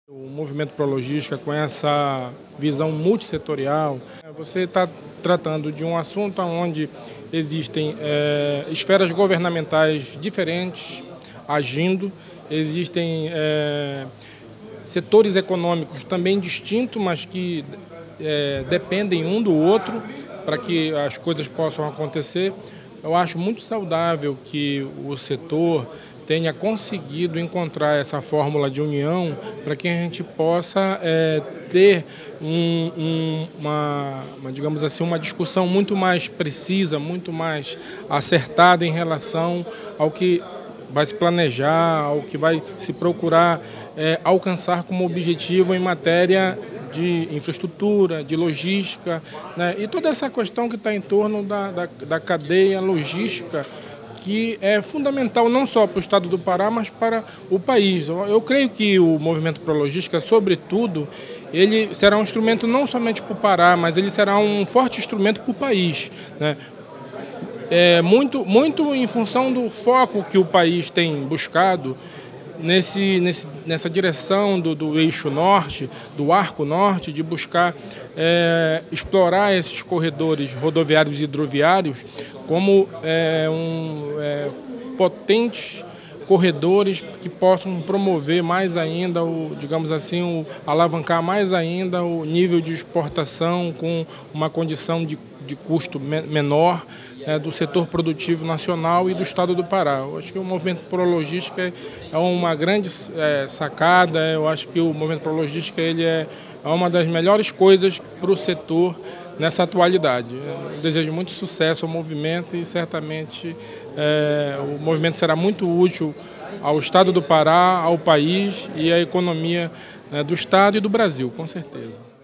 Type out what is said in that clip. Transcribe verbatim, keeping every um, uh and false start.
O movimento Prologística, com essa visão multissetorial, você está tratando de um assunto onde existem é, esferas governamentais diferentes agindo, existem é, setores econômicos também distintos, mas que é, dependem um do outro para que as coisas possam acontecer. Eu acho muito saudável que o setor tenha conseguido encontrar essa fórmula de união para que a gente possa é, ter um, um, uma, uma, digamos assim, uma discussão muito mais precisa, muito mais acertada em relação ao que vai se planejar, ao que vai se procurar é, alcançar como objetivo em matéria de infraestrutura, de logística, né? E toda essa questão que está em torno da, da, da cadeia logística, que é fundamental não só para o estado do Pará, mas para o país. Eu creio que o movimento Prologística, sobretudo, ele será um instrumento não somente para o Pará, mas ele será um forte instrumento para o país, né? É muito, muito em função do foco que o país tem buscado nesse, nesse, nessa direção do, do eixo norte, do arco norte, de buscar é, explorar esses corredores rodoviários e hidroviários como é, um, é, potentes corredores que possam promover mais ainda, o, digamos assim, o, alavancar mais ainda o nível de exportação com uma condição de, de custo menor, né, do setor produtivo nacional e do estado do Pará. Eu acho que o movimento Prologística é uma grande é, sacada. Eu acho que o movimento Prologística ele é, é uma das melhores coisas para o setor nessa atualidade. Eu desejo muito sucesso ao movimento e certamente é, o movimento será muito útil ao estado do Pará, ao país e à economia, né, do estado e do Brasil, com certeza.